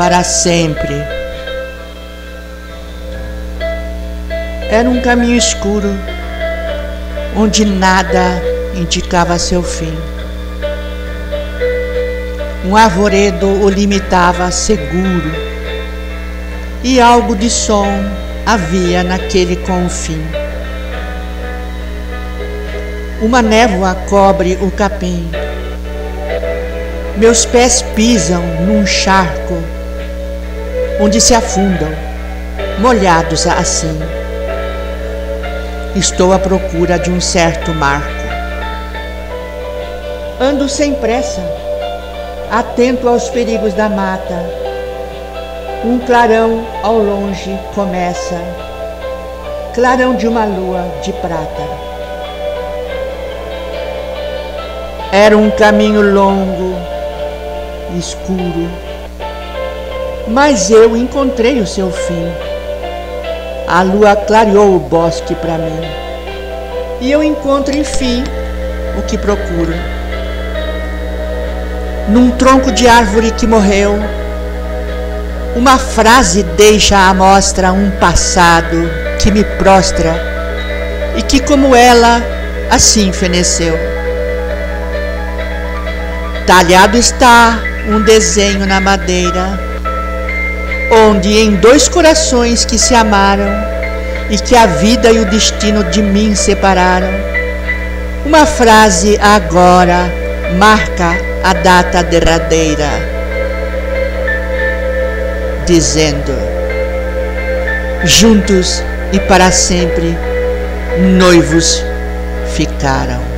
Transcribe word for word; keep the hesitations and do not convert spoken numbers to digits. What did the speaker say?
para sempre. Era um caminho escuro, onde nada indicava seu fim. Um arvoredo o limitava seguro, e algo de som havia naquele confim. Uma névoa cobre o capim. Meus pés pisam num charco, onde se afundam, molhados assim. Estou à procura de um certo marco. Ando sem pressa, atento aos perigos da mata. Um clarão ao longe começa, clarão de uma lua de prata. Era um caminho longo, escuro, mas eu encontrei o seu fim. A lua clareou o bosque para mim, e eu encontro, enfim, o que procuro. Num tronco de árvore que morreu, uma frase deixa à mostra um passado que me prostra e que, como ela, assim feneceu. Talhado está um desenho na madeira, onde em dois corações que se amaram e que a vida e o destino de mim separaram, uma frase agora marca a data derradeira, dizendo: juntos e para sempre noivos ficaram.